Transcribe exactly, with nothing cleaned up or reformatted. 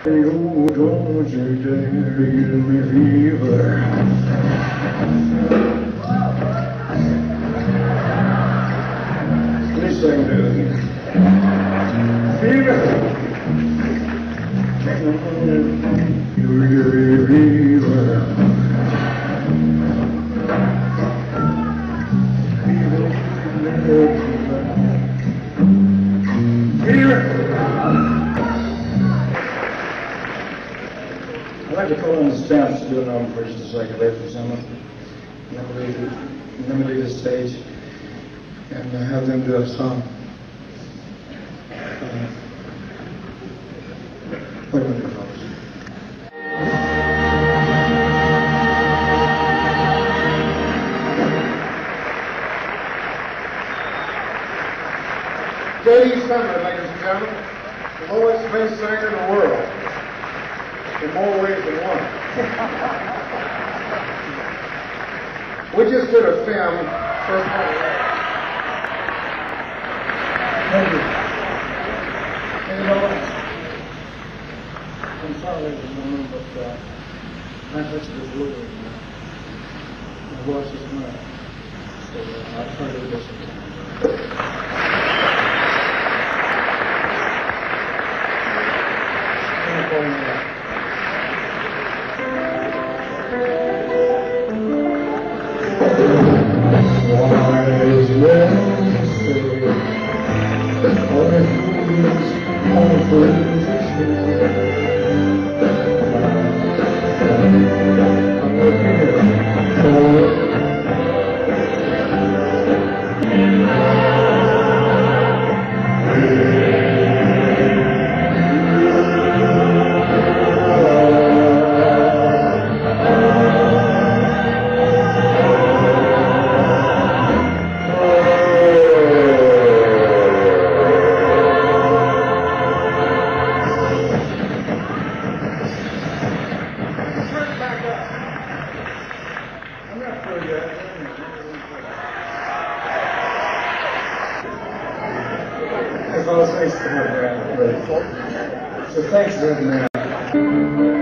Oh, don't you dare give me fever. Please sing to me. Fever. You give me fever. I'd like to call on the staff to do an album for just a second, wait for someone. And then we leave, and then we leave the stage and uh, have them do a song. Uh, wait a minute, folks. Sumner, ladies and gentlemen, the lowest bass singer in the world, in more ways than one. We just did a film. First of all, thank you. And you know what? I'm sorry, ladies and gentlemen, but uh, my touch is literally my voice is not. So uh, I'll try to do this again. Wise men say, all the fools, all the fools are sure. I'm looking for It's always nice to have that. So thanks, man.